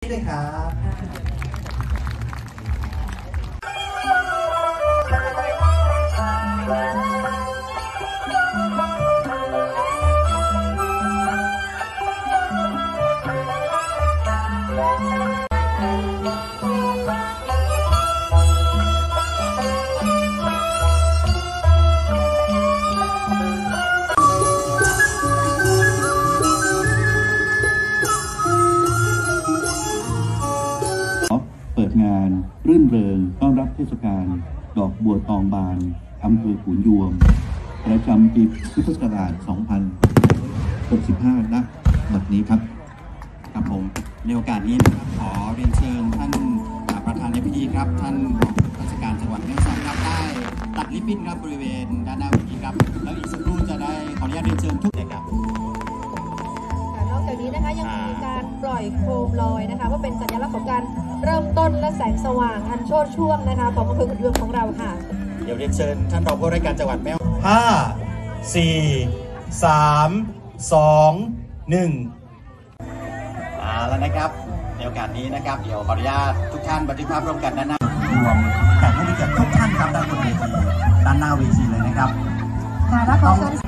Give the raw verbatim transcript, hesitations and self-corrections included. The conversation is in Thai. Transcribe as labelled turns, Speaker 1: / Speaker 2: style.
Speaker 1: ด้วยครับ
Speaker 2: เปิดงานรื่นเริงต้อนรับเทศกาลดอกบัวตองบานอำเภอขุนยวมประจำปีพุทธศักราช สองพันหกสิบห้า ณ บัดนี้ครับครับผมในโอกาสนี้นะครับขอเรียนเชิญท่านประธานในพิธีครับท่านรองราชการจังหวัดแม่ฮ่องสอนครับได้ตัดริบบิ้นครับบริเวณด้านหน้าเวทีครับแล้วอีกสักครู่จะได้ขออนุญาตเรียนเชิญทุกท่านครับ
Speaker 3: นอกจากนี้นะคะยังมีการปล่อยโคมลอยนะคะว่าเป็นสัญลักษณ์ของการเริ่มต้นและแสงสว่างอันโชติช่วงนะคะของอำเภอขุนยวมของเราค่ะ
Speaker 1: เดี๋ยวเรียนเชิญท่านรองผู้ว่าราชการจังหวัดแม่ฮ่องห้าสี่สามสองหนึ่งมาแล้วนะครับในโอกาสนี้นะครับเดี๋ยวขออนุญาตทุกท่านบันทึกภาพร่วมกันด้านหน้ารวมแขกผู้มีเกียรติทุกท่านครับด้านบนเวทีด้านหน้าเวทีเลยนะครับ
Speaker 3: ค่ะและขอเชิญ